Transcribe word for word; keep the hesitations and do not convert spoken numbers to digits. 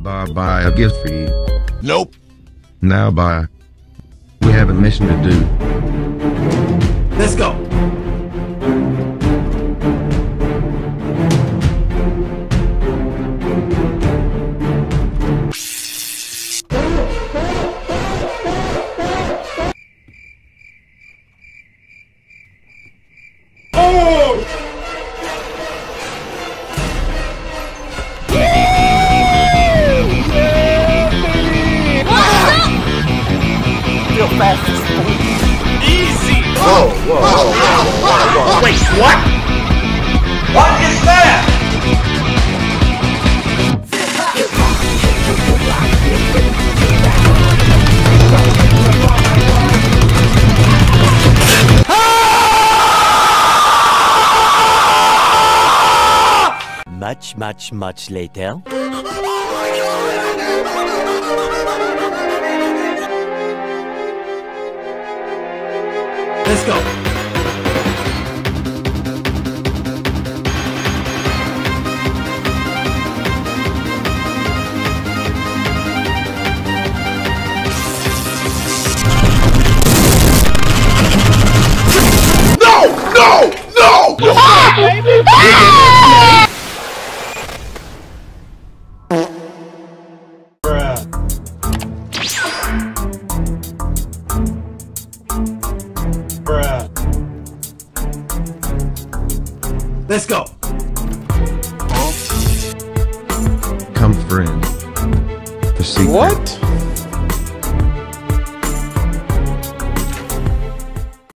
Bye buy a gift for you. Nope. Now bye. We have a mission to do. Let's go. Easy! Whoa, whoa, whoa, whoa, whoa, whoa. Wait, what? What is that? Much, much, much later. Let's go. No! No! No! Ah! Ah! Let's go. Come friend. The secret. What?